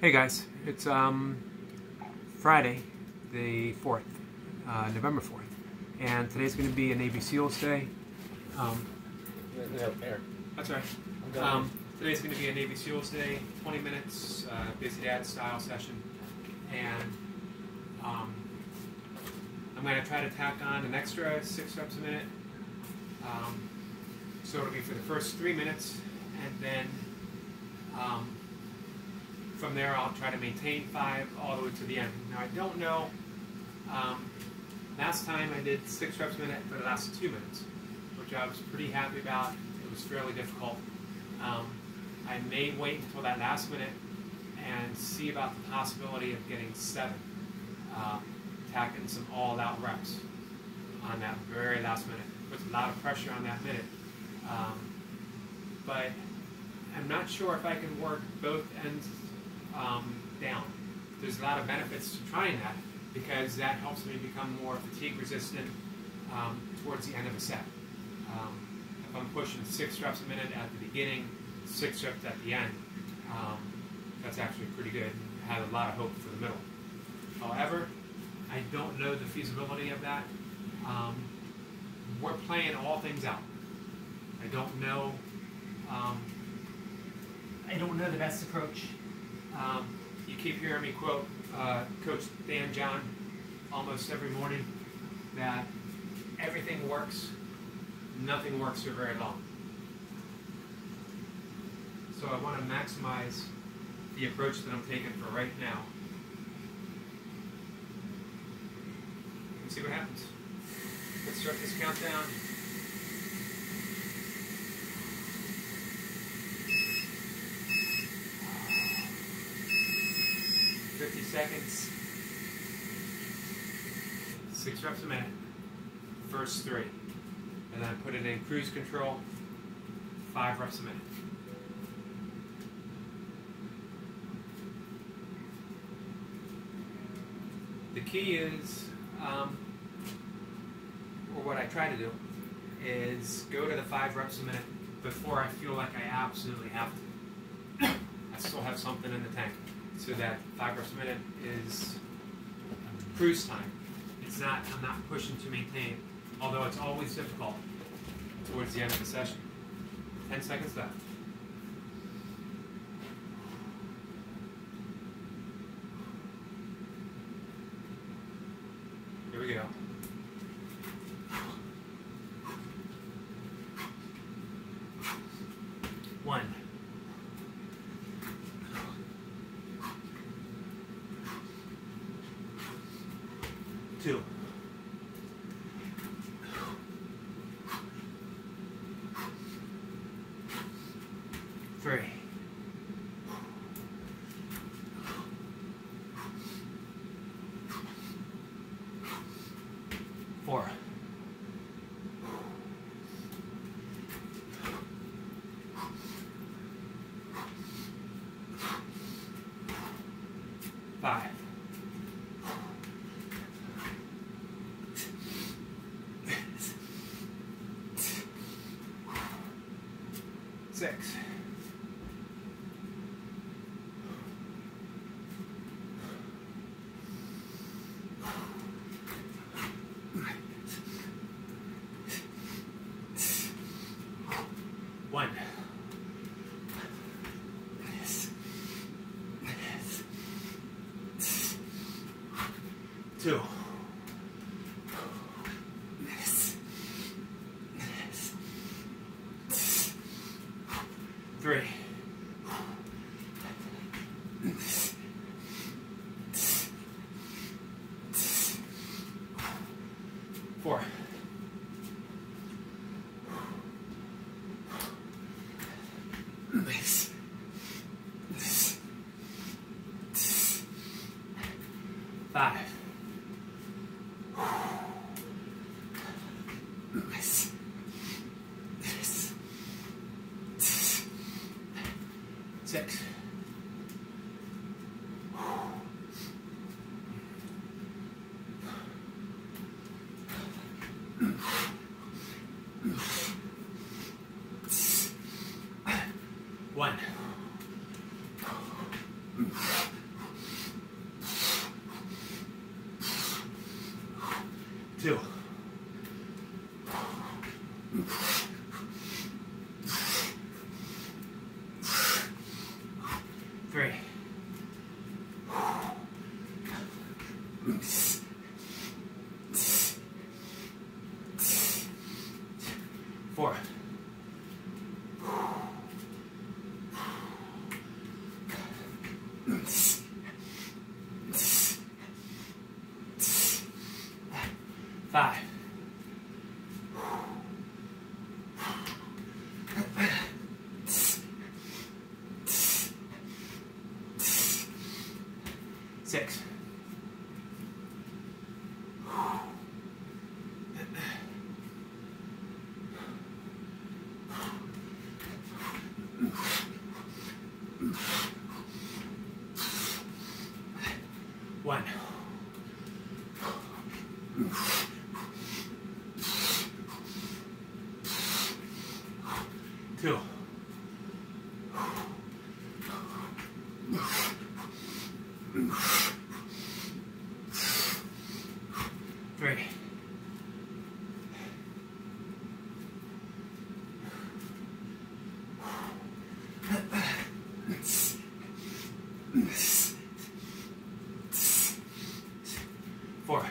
Hey guys, it's Friday, the 4th, November 4th, and today's going to be a Navy SEALs Day. That's right. Today's going to be a Navy SEALs Day, 20 minutes, busy dad style session, and I'm going to try to tack on an extra 6 reps a minute. So it'll be for the first 3 minutes, and then from there I'll try to maintain 5 all the way to the end. Now I don't know, last time I did 6 reps a minute for the last 2 minutes, which I was pretty happy about. It was fairly difficult. I may wait until that last minute and see about the possibility of getting 7, tacking some all-out reps on that very last minute. Puts a lot of pressure on that minute. But I'm not sure if I can work both ends down. There's a lot of benefits to trying that because that helps me become more fatigue resistant towards the end of a set. If I'm pushing 6 reps a minute at the beginning, 6 reps at the end, that's actually pretty good. I have a lot of hope for the middle. However, I don't know the feasibility of that. We're playing all things out. I don't know the best approach. You keep hearing me quote Coach Dan John almost every morning that everything works, nothing works for very long. So I want to maximize the approach that I'm taking for right now. Let's see what happens. Let's start this countdown. 50 seconds. 6 reps a minute. First 3. And then I put it in cruise control. 5 reps a minute. The key is, or what I try to do, is go to the 5 reps a minute before I feel like I absolutely have to. I still have something in the tank. So that 5 reps a minute is cruise time. I'm not pushing to maintain, although it's always difficult towards the end of the session. 10 seconds left. Here we go. 1. 2. 3. 4. 5. 6. 1. 2. 3. 4. 5. 6. 1. 2, 3, 4, 5, 6, 1, 2, 3, 4,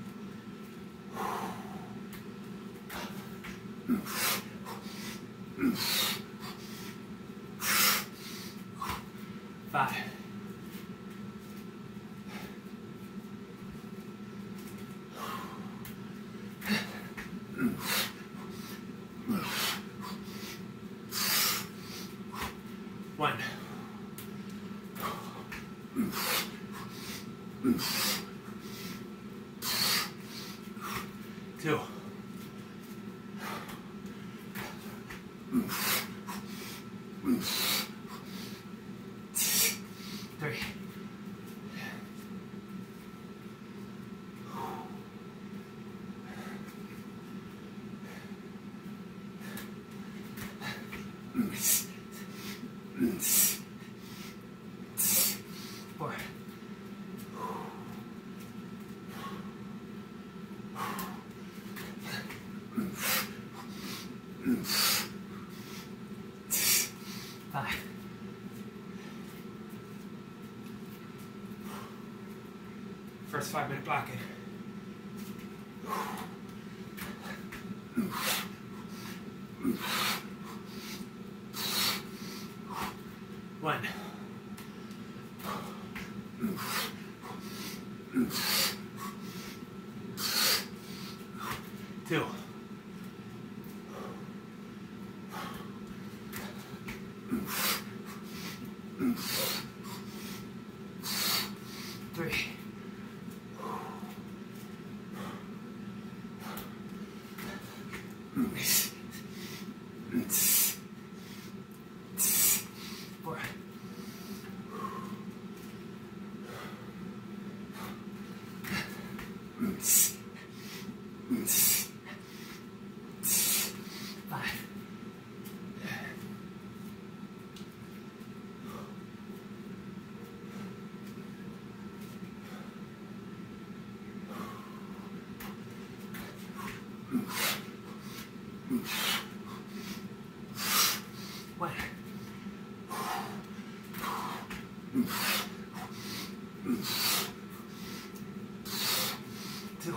5, 1, 2, 3, 4, 5, 1st 5-minute blocking. 1, 2, 3, 4, 5, 1, 2,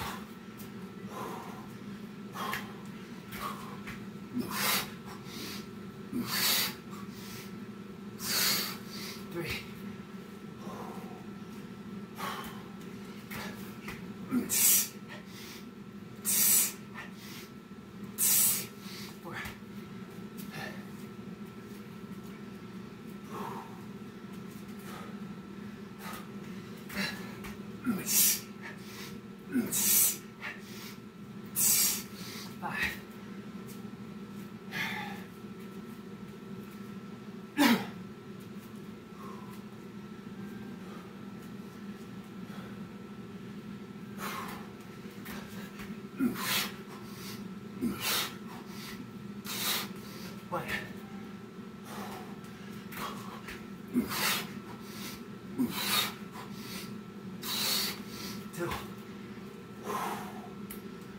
3, 4, 5, 1, 2,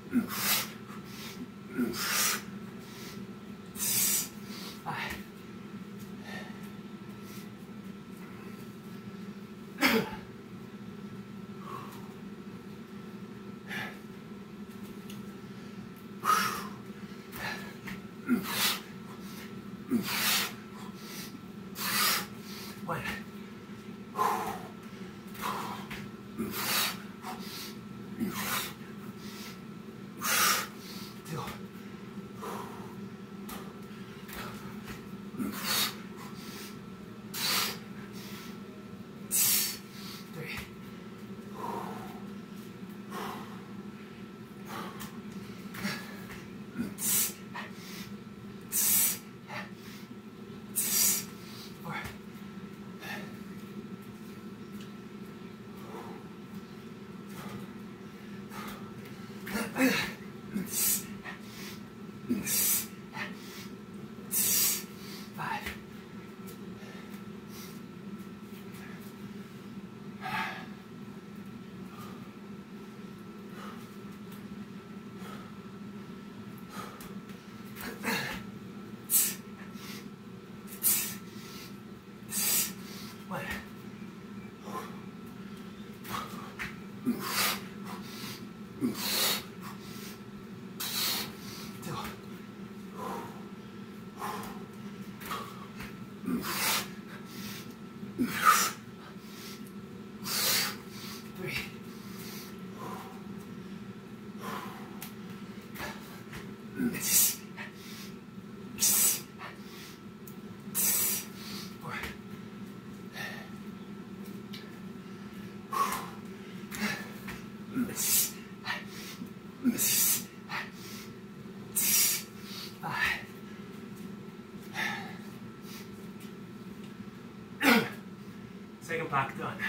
Second block done.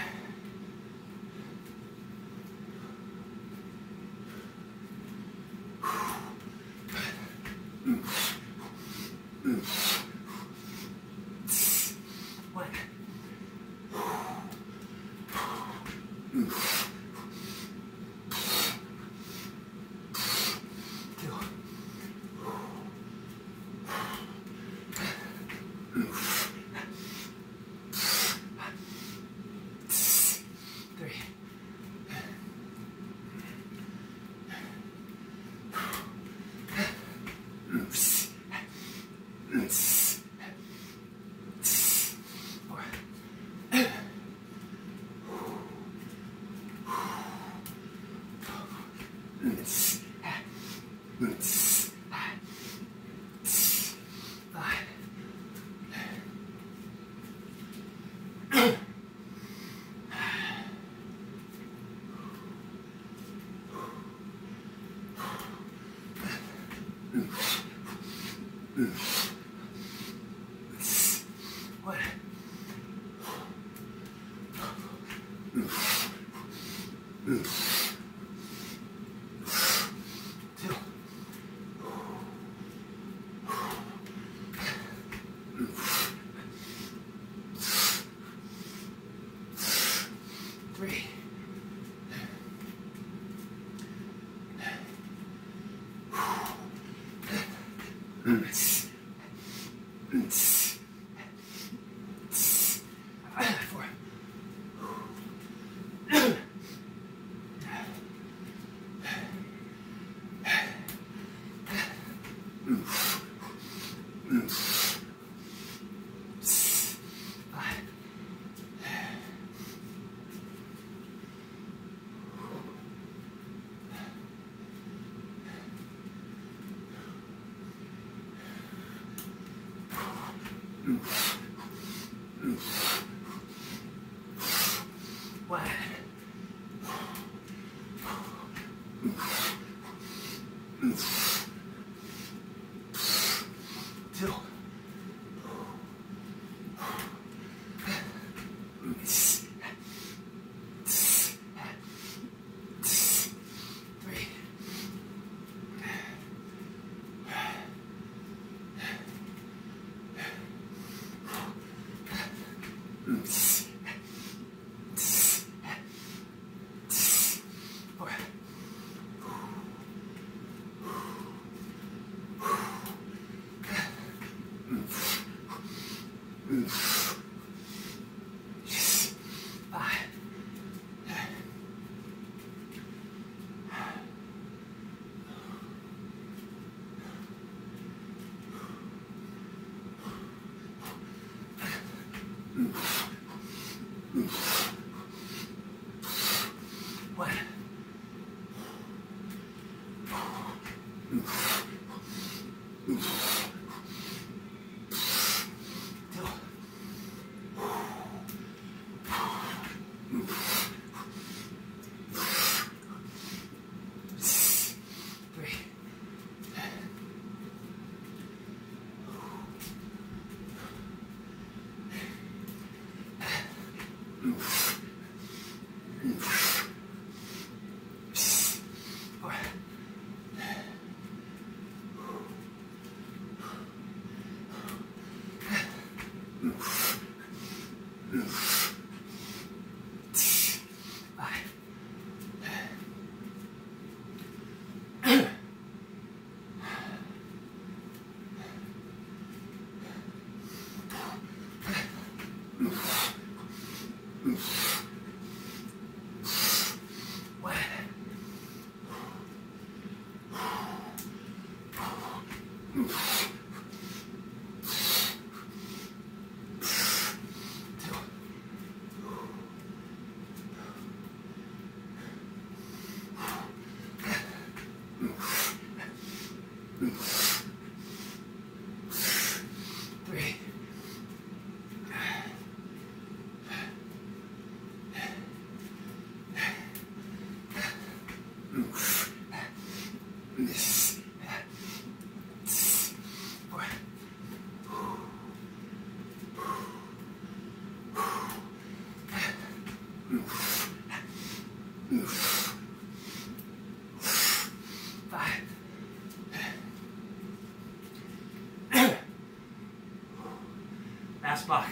Last block.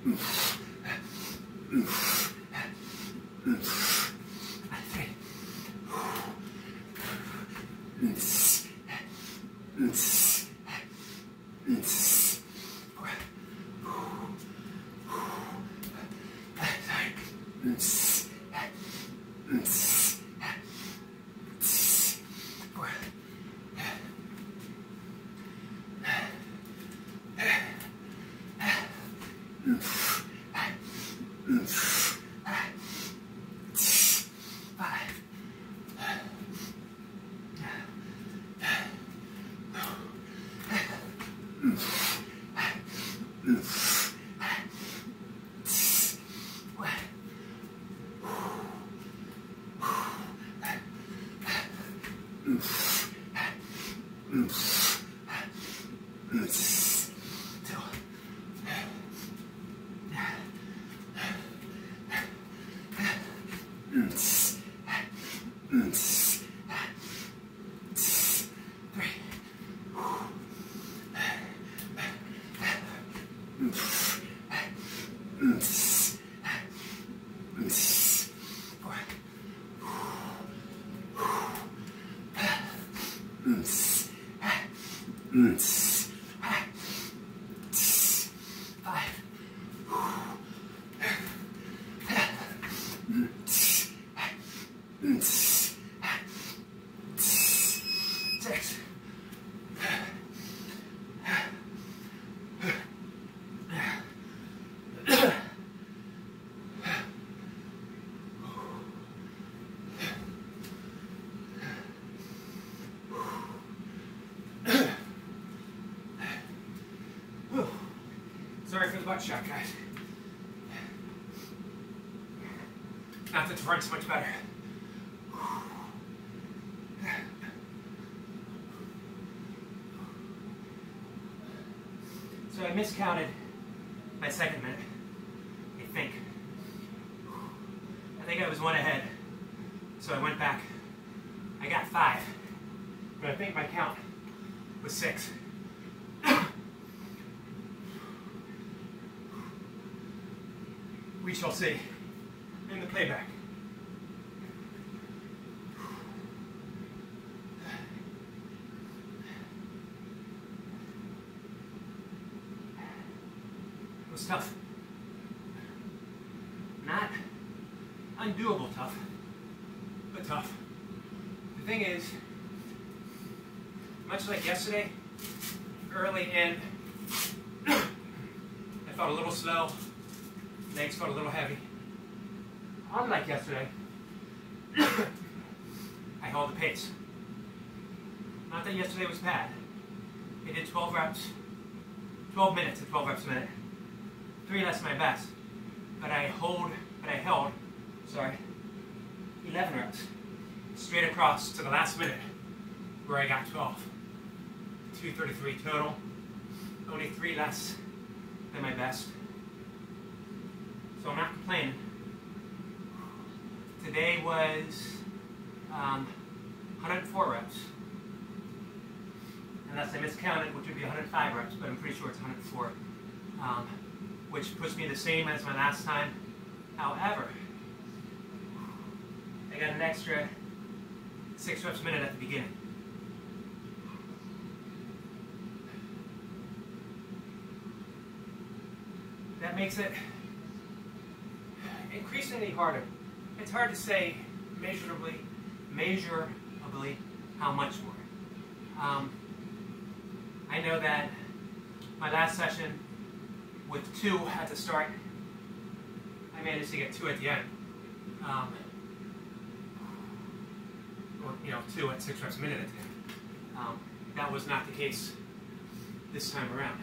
Sorry for the butt shot, guys. Not that the front's much better. So I miscounted my second minute, I think. I think I was one ahead. So I went back. I got 5. But I think my count was 6. We shall see in the playback. It was tough. Not undoable tough, but tough. The thing is, much like yesterday, early in, I felt a little slow. Legs felt a little heavy. Unlike yesterday, I held the pace. Not that yesterday was bad. I did 12 reps, 12 minutes and 12 reps a minute. 3 less than my best. But I held, 11 reps. Straight across to the last minute, where I got 12. 233 total. Only 3 less than my best. So I'm not complaining. Today was 104 reps. Unless I miscounted, which would be 105 reps, but I'm pretty sure it's 104. Which puts me the same as my last time. However, I got an extra 6 reps a minute at the beginning. That makes it increasingly harder. It's hard to say measurably how much more. I know that my last session with 2 at the start, I managed to get 2 at the end. Well, 2 at 6 reps a minute at the end. That was not the case this time around.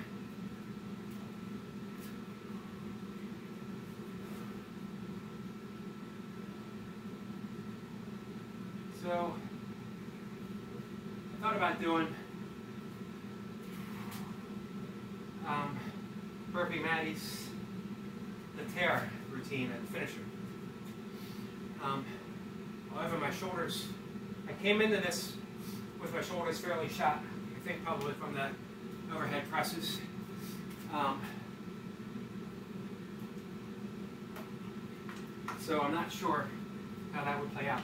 So, I thought about doing Burpee Maddie's the tear routine at the finisher. However, my shoulders, I came into this with my shoulders fairly shot, I think probably from the overhead presses. So I'm not sure how that would play out.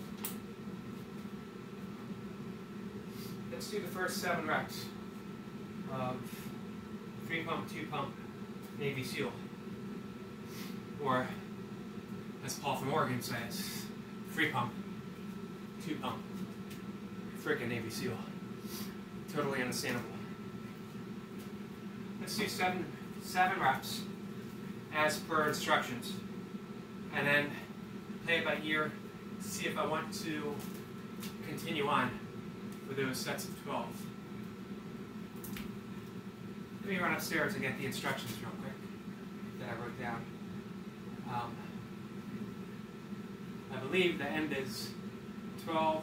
Let's do the first 7 reps of 3 pump, 2 pump, Navy SEAL. Or, as Paul from Oregon says, 3 pump, 2 pump, frickin' Navy SEAL. Totally understandable. Let's do seven reps as per instructions. And then play it by ear to see if I want to continue on with those sets of 12. Let me run upstairs and get the instructions real quick that I wrote down. I believe the end is 12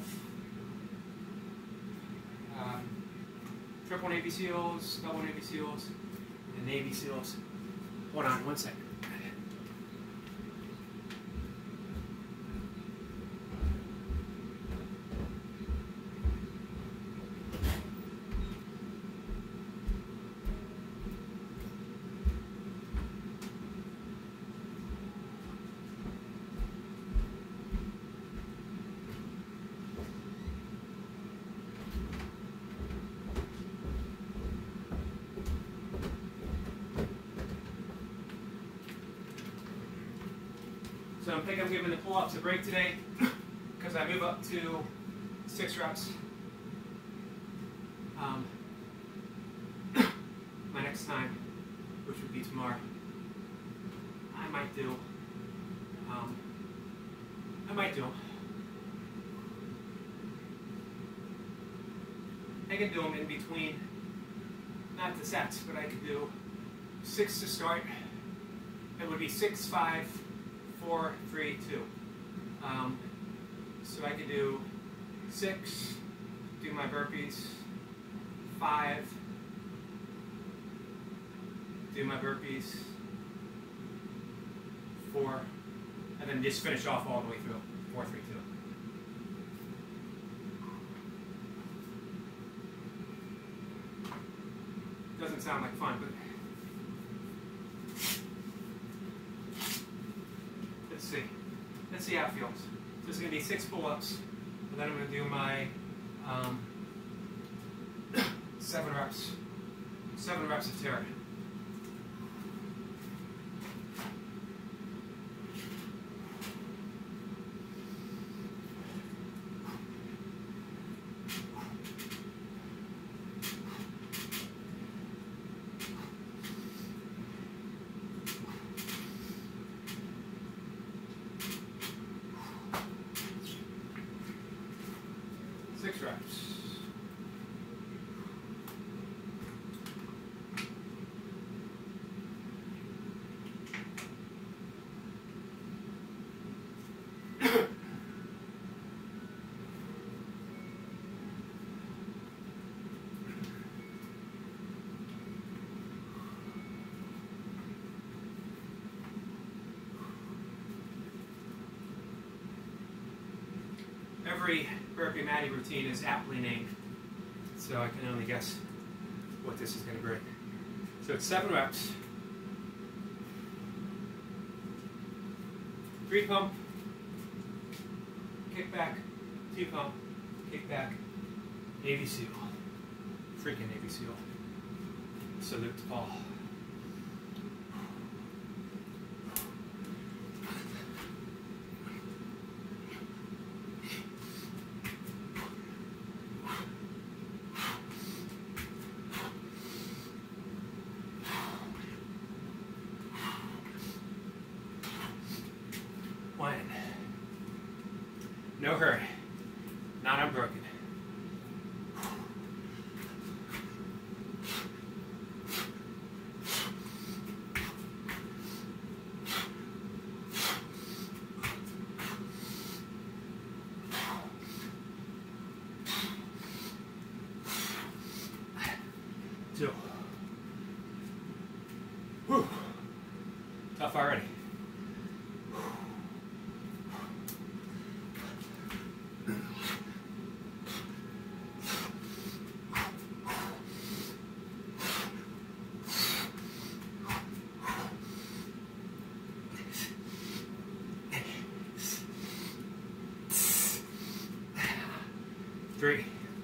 triple Navy SEALs, double Navy SEALs, and Navy SEALs. Hold on one second. So I think I'm giving the pull-ups a break today because I move up to 6 reps. My next time, which would be tomorrow, I might do. I can do them in between, not the sets, but I could do 6 to start. It would be 6, 5, 4, 3, 2. So I could do 6, do my burpees, 5, do my burpees, 4, and then just finish off all the way through, 4, 3, 2. Doesn't sound like fun, but let's see how it feels. So it's going to be 6 pull-ups, and then I'm going to do my 7 reps of terror. Every Burpee Matty routine is aptly named, so I can only guess what this is going to bring. So it's 7 reps. 3 pump, kick back, 2 pump, kick back, Navy SEAL. Freaking Navy SEAL. Salute to Paul. No hurry, not unbroken. Two. Whew. Tough already. 3.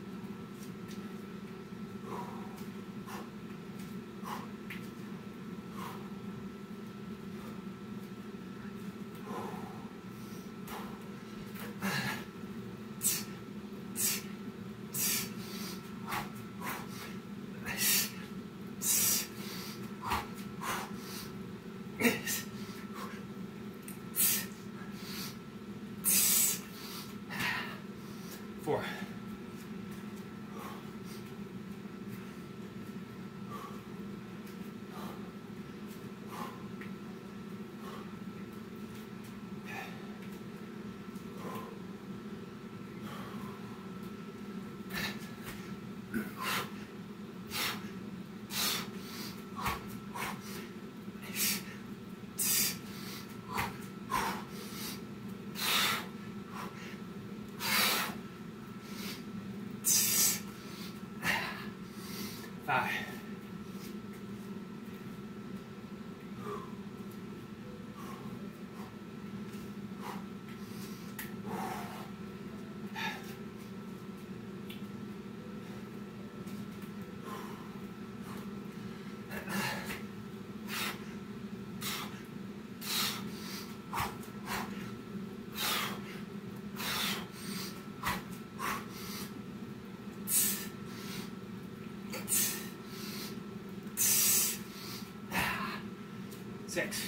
Six.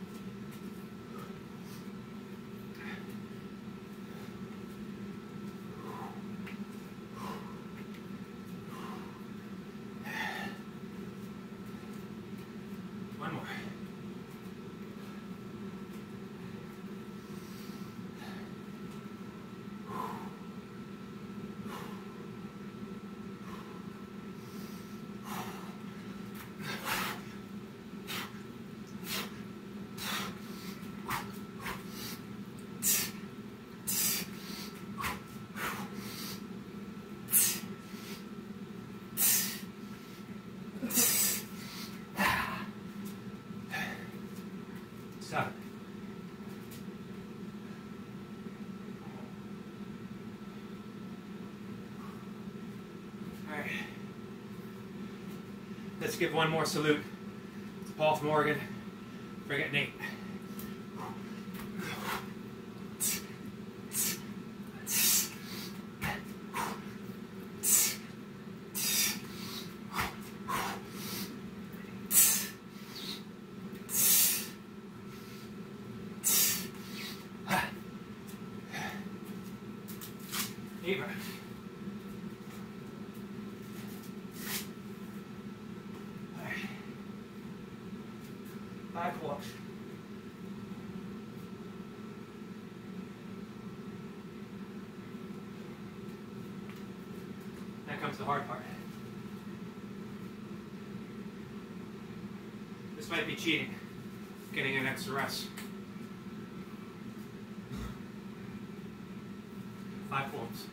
One more. Stop. All right. Let's give one more salute to Paul from Oregon for getting 8. Eva. All right. 5 pull-ups. Now comes the hard part. This might be cheating, getting an extra rest. 5 pull-ups.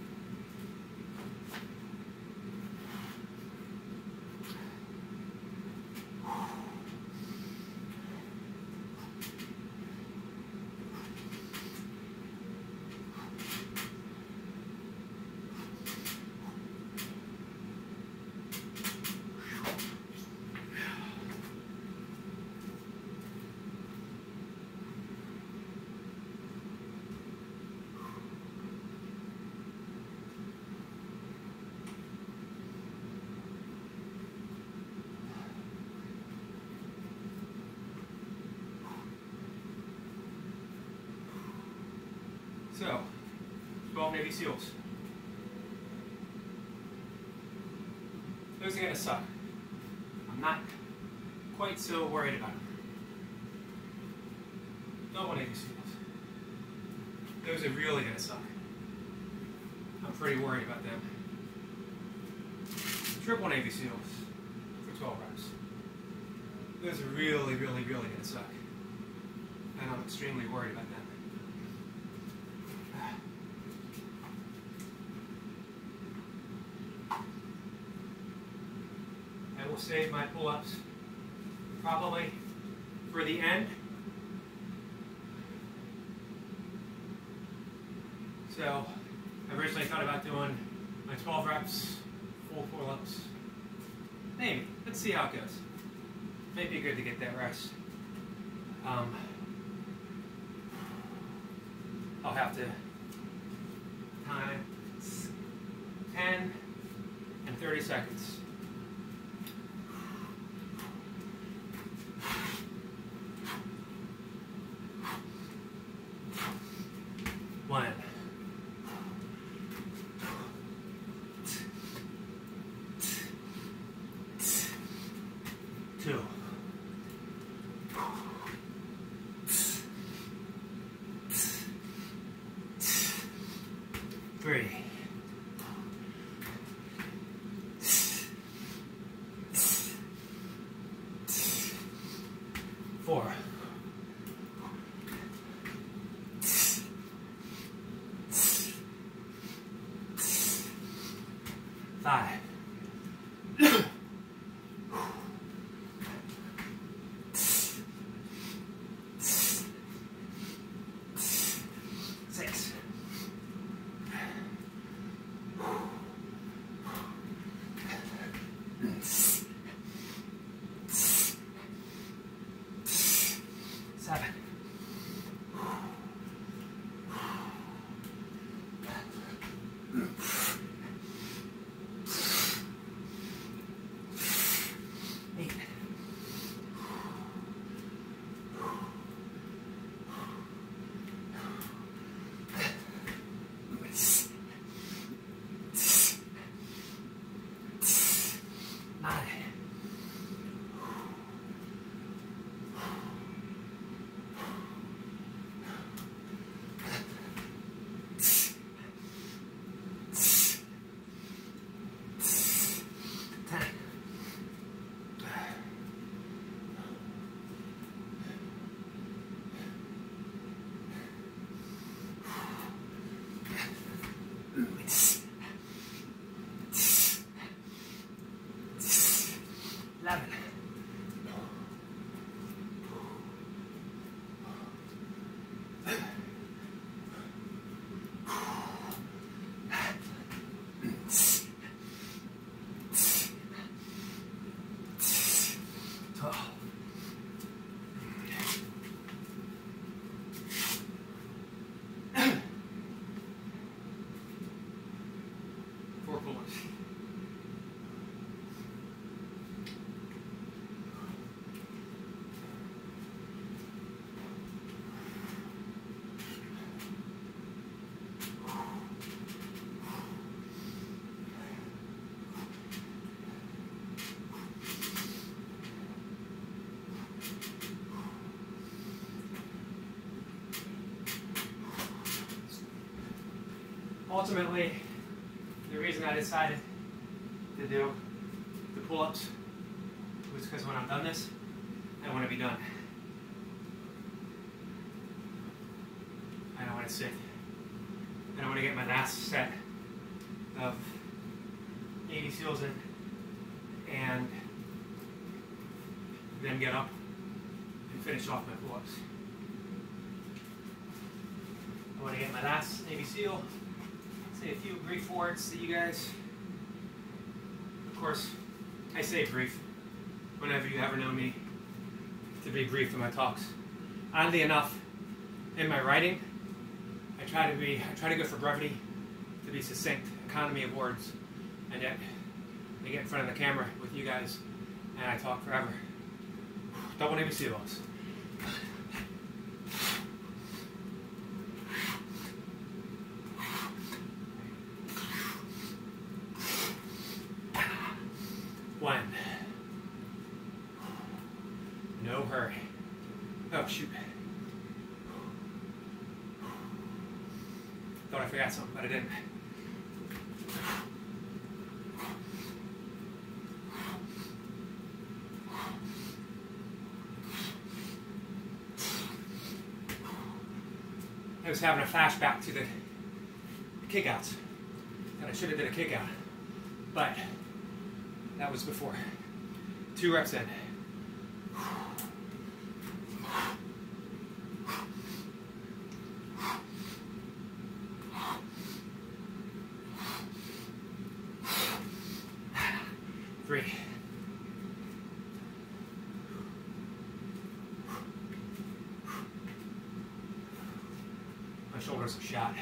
So, 12 Navy SEALs. Those are going to suck. I'm not quite so worried about them. Double Navy SEALs. Those are really going to suck. I'm pretty worried about them. Triple Navy SEALs for 12 reps. Those are really, really, really going to suck. And I'm extremely worried about them. I will save my pull-ups probably for the end. So I originally thought about doing my 12 reps, full pull-ups. Maybe. Let's see how it goes. Maybe good to get that rest. I'll have to time 10 and 30 seconds. One. Two. Three. Four. Five. Six. 7. 8. 9. 10. 11. 12. 4 pull-ups. Ultimately, the reason I decided to do the pull-ups was because when I'm done this, I want to be done. I don't want to sit. I don't want to get my last set of Navy SEALs in and then get up and finish off my pull-ups. I want to get my last Navy SEAL, say a few brief words to you guys. Of course, I say brief whenever you ever know me to be brief in my talks. Oddly enough, in my writing, I try to go for brevity, to be succinct, economy of words, and yet I get in front of the camera with you guys and I talk forever. Double Navy SEALs. One. No hurry. Oh, shoot. Thought I forgot something, but I didn't. I was having a flashback to the kickouts. And I should have did a kickout. But that was before. 2 reps in. shoulders a shot.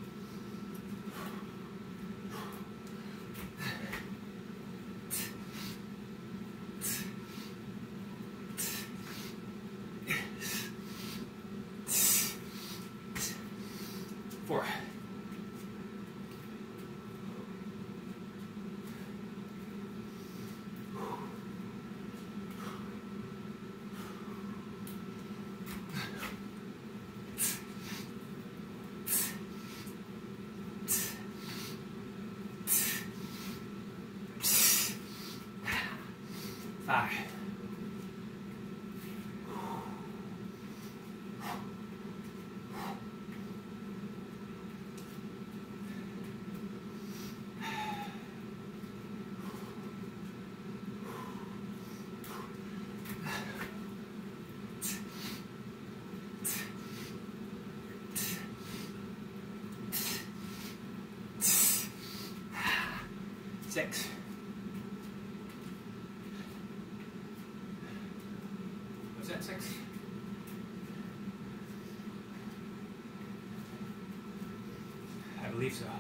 Four. Five. Six. Was that six? I believe so.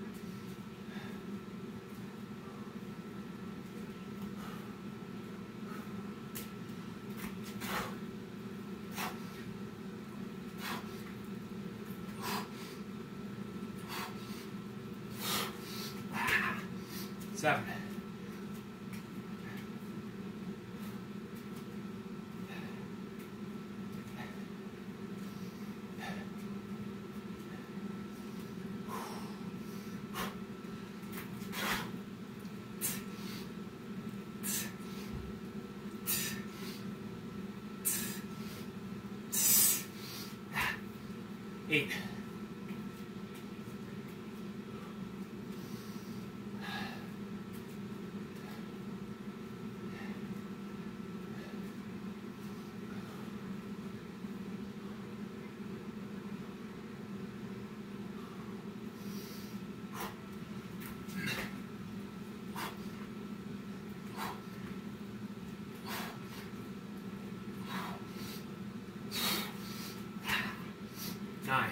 Seven. Eight. Nine.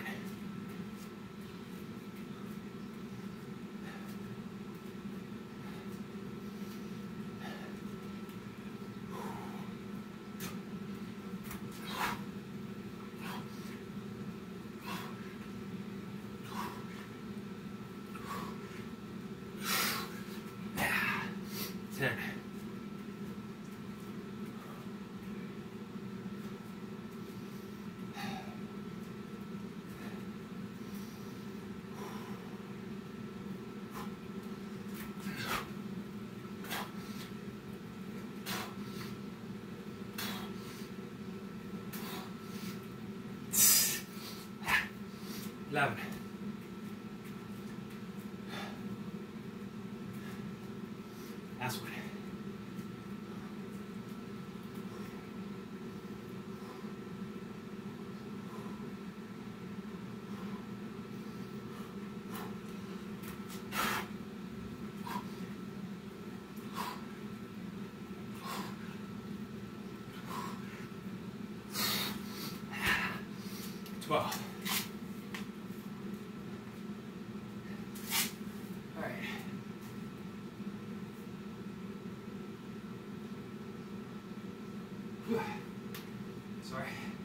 Ten. Eleven. Last one. Twelve. Sorry.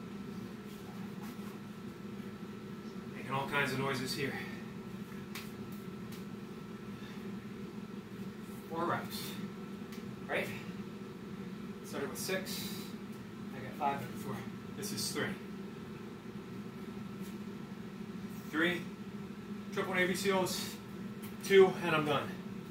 Making all kinds of noises here. 4 reps. Right? Started with 6. I got 5 and 4. This is 3. 3. Triple Navy SEALs. 2, and I'm done.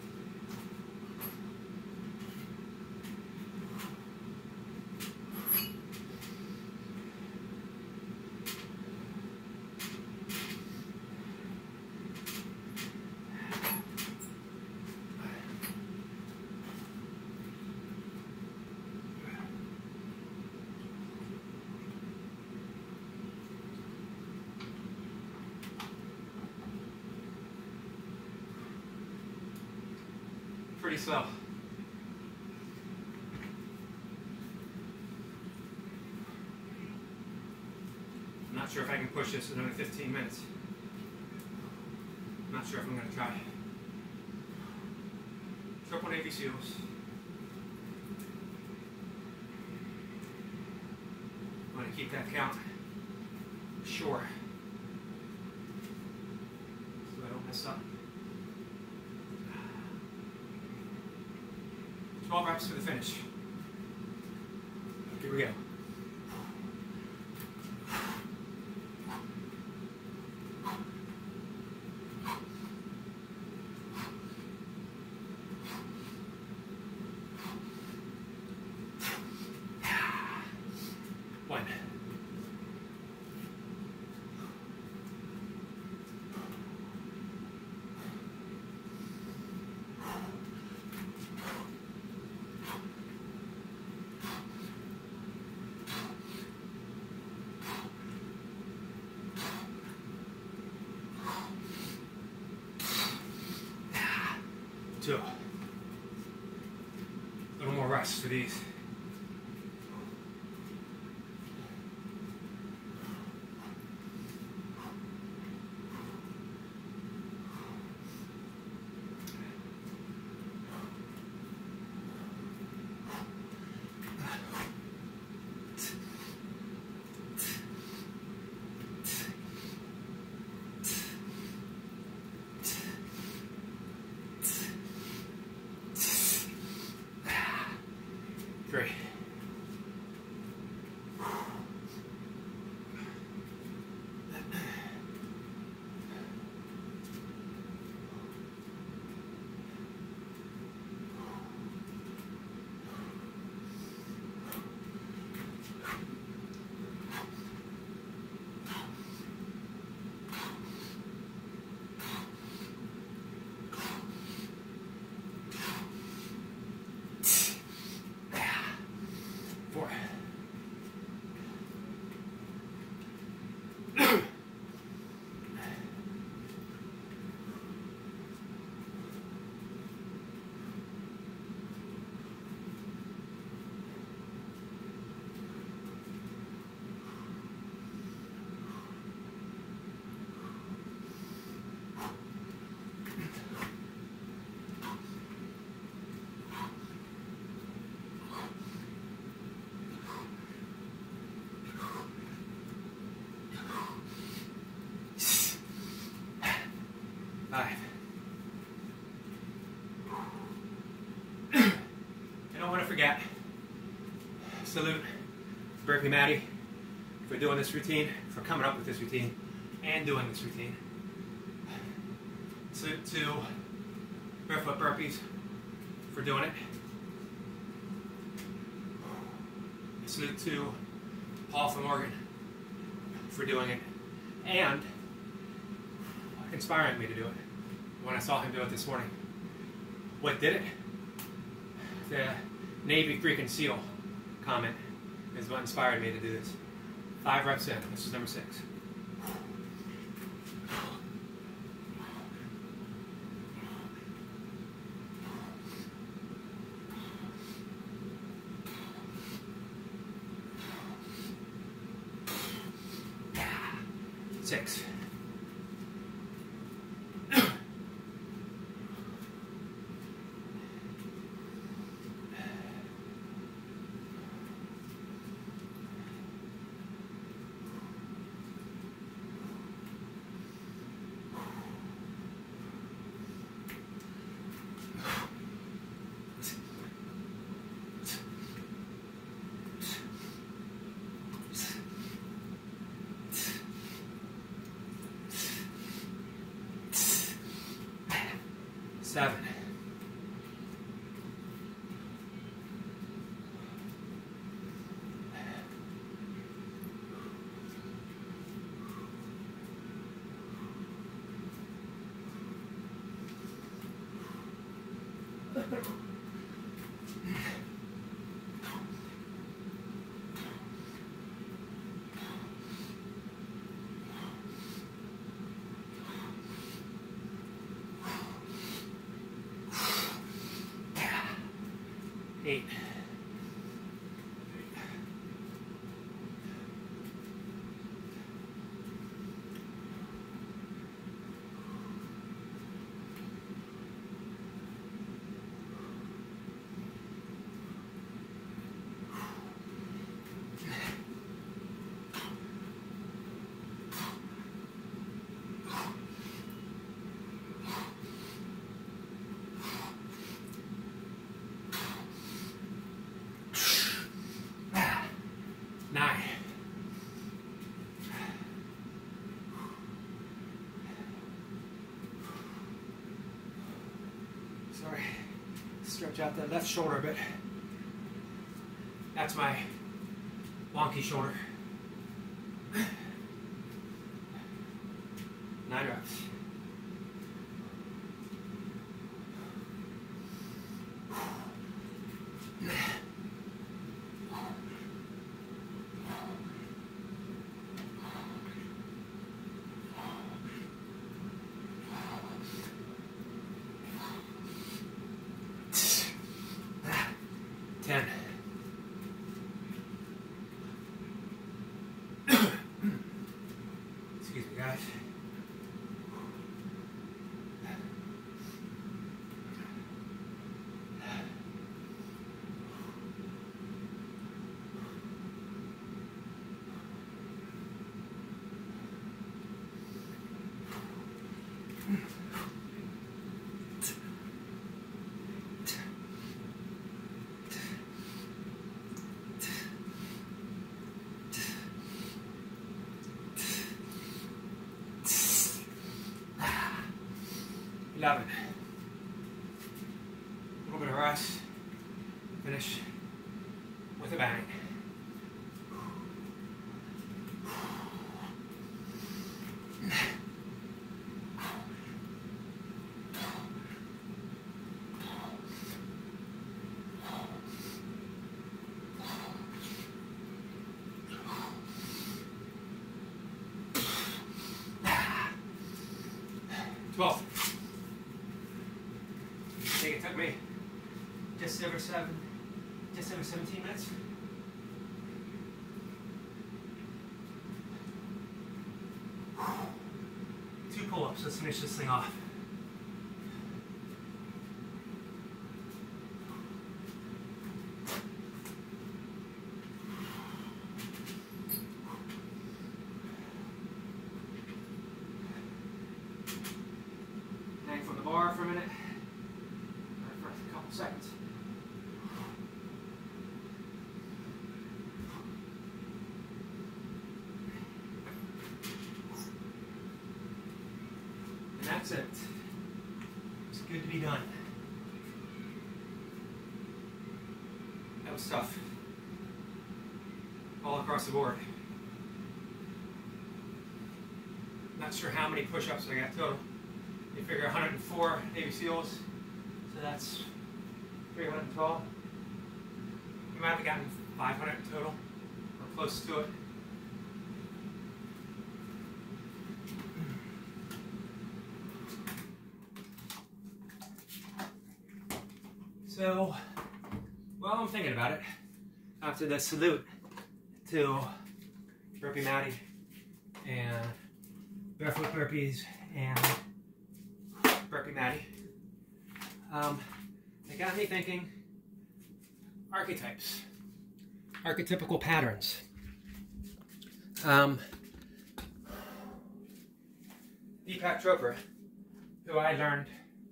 Pretty slow. I'm not sure if I can push this another 15 minutes. Not sure if I'm going to try. Triple Navy SEALs. I'm going to keep that count short so I don't mess up. 12 reps for the finish. Here we go. One. Two. A little more rest for these. Three. Four. Five. I don't want to forget, salute Burpee Maddie for doing this routine, for coming up with this routine, and doing this routine. Salute to Barefoot Burpees for doing it. Salute to Paul from Oregon for doing it, and inspiring me to do it when I saw him do it this morning. What did it? The Navy freaking SEAL comment is what inspired me to do this. 5 reps in. This is number 6. Six. Seven. Eight. Sorry. Stretch out that left shoulder a bit. That's my wonky shoulder. 9 reps. Excuse me, guys. A little bit of rest. Finish with a bang. Twelve. I think it took me just over 17 minutes. Two pull-ups. Let's finish this thing off. Hang from the bar for a minute. For a couple seconds. And that's it. It's good to be done. That was tough. All across the board. Not sure how many push-ups I got total. You figure 104 Navy SEALs, so that's 312. You might have gotten 500 total, or close to it. So, while I'm thinking about it, after the salute to Burpee Maddie and Barefoot Burpees and Burpee Maddie, it got me thinking archetypes, archetypical patterns. Deepak Chopra, who I learned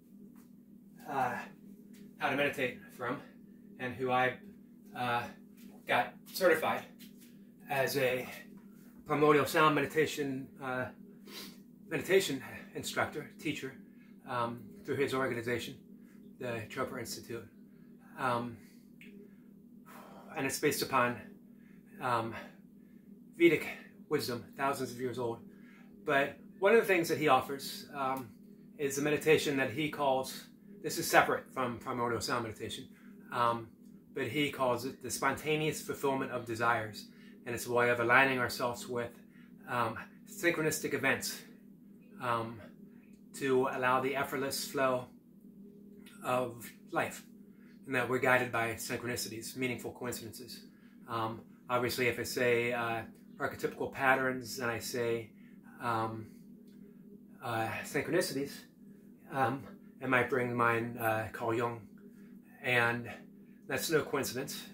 how to meditate from, and who I got certified as a primordial sound meditation instructor, teacher, through his organization, the Chopra Institute. And it's based upon Vedic wisdom, thousands of years old. But one of the things that he offers is a meditation that he calls, this is separate from primordial sound meditation, but he calls it the spontaneous fulfillment of desires. And it's a way of aligning ourselves with synchronistic events to allow the effortless flow of life, and that we're guided by synchronicities, meaningful coincidences. Obviously, if I say archetypical patterns and I say synchronicities, it might bring to mind Carl Jung, and that's no coincidence,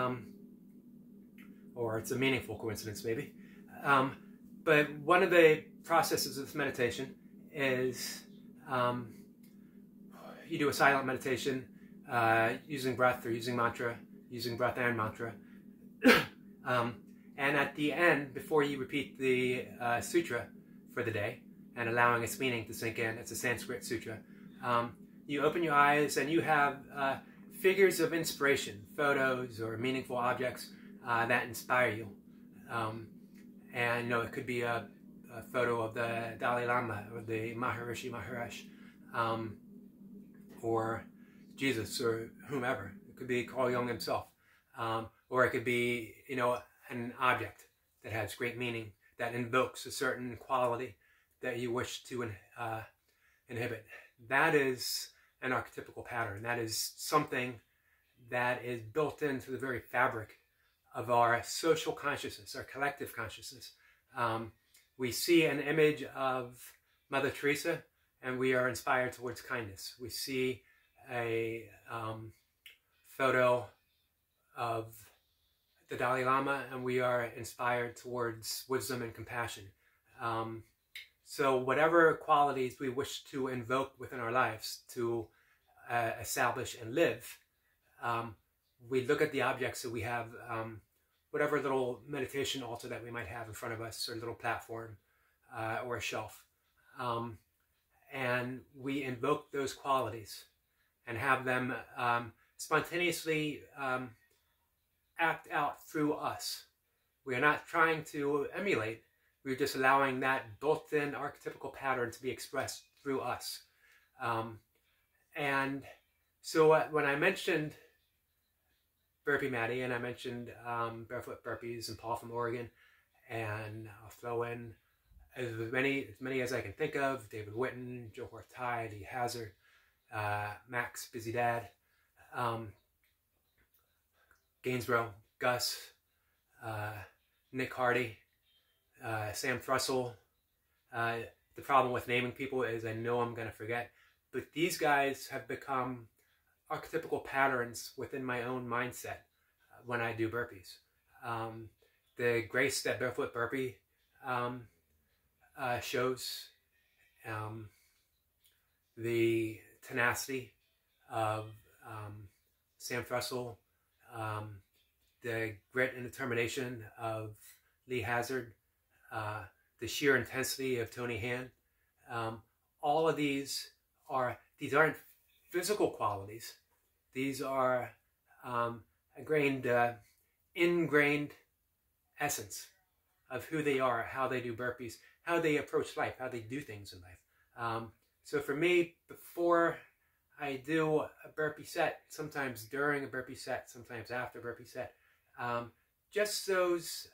or it's a meaningful coincidence maybe. But one of the processes of this meditation is you do a silent meditation using breath or using mantra, using breath and mantra. And at the end, before you repeat the sutra for the day and allowing its meaning to sink in, it's a Sanskrit sutra, you open your eyes and you have figures of inspiration, photos or meaningful objects that inspire you. And you know, it could be a photo of the Dalai Lama or the Maharishi Maharaj, or Jesus or whomever. It could be Carl Jung himself, or it could be, you know, an object that has great meaning, that invokes a certain quality that you wish to inhibit. That is an archetypical pattern. That is something that is built into the very fabric of our social consciousness, our collective consciousness. We see an image of Mother Teresa and we are inspired towards kindness. We see a photo of the Dalai Lama and we are inspired towards wisdom and compassion. So whatever qualities we wish to invoke within our lives to establish and live, we look at the objects that we have, whatever little meditation altar that we might have in front of us, or little platform, or a shelf. And we invoke those qualities and have them spontaneously act out through us. We are not trying to emulate. We're just allowing that built-in archetypical pattern to be expressed through us. And so when I mentioned Burpee Maddie, and I mentioned Barefoot Burpees and Paul from Oregon, and I'll throw in as many as I can think of: David Witten, Joe Hortai, Lee Hazard, Max Busy Dad, Gainsborough, Gus, Nick Hardy, Sam Trussell. The problem with naming people is I know I'm going to forget, but these guys have become archetypical patterns within my own mindset when I do burpees. The grace that Barefoot Burpee shows, the tenacity of Sam Trussell, the grit and determination of Lee Hazard, the sheer intensity of Tony Han. All of these aren't physical qualities. These are ingrained essence of who they are, how they do burpees, how they approach life, how they do things in life. So for me, before I do a burpee set, sometimes during a burpee set, sometimes after a burpee set, just those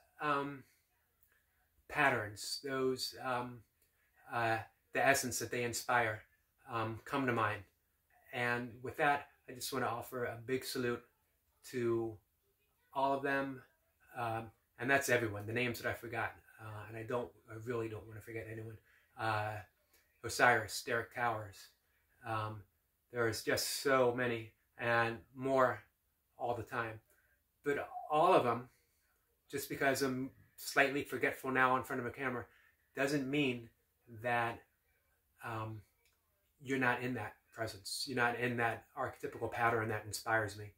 patterns, those the essence that they inspire come to mind. And with that, I just want to offer a big salute to all of them, and that's everyone. The names that I forgot, and I really don't want to forget anyone. Osiris, Derek Towers. There's just so many and more all the time. But all of them, just because I'm slightly forgetful now in front of a camera, doesn't mean that you're not in that presence. You're not in that archetypical pattern that inspires me.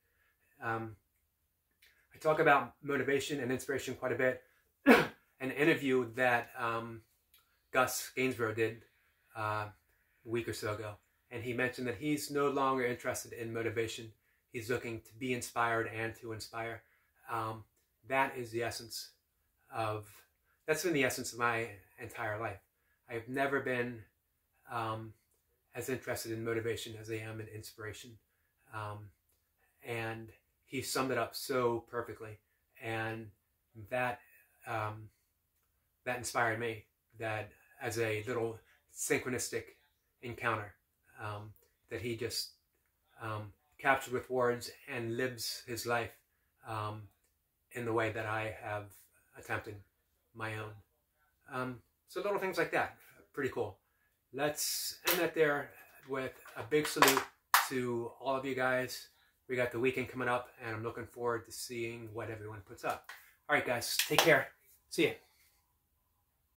I talk about motivation and inspiration quite a bit. An interview that Gus Gainsborough did a week or so ago, and he mentioned that he's no longer interested in motivation. He's looking to be inspired and to inspire. That's been the essence of my entire life. I've never been as interested in motivation as I am in inspiration. And he summed it up so perfectly. And that inspired me, that as a little synchronistic encounter that he just captured with words and lives his life in the way that I have attempted my own. So little things like that, pretty cool. Let's end that there with a big salute to all of you guys. We got the weekend coming up, and I'm looking forward to seeing what everyone puts up. All right, guys, take care. See ya.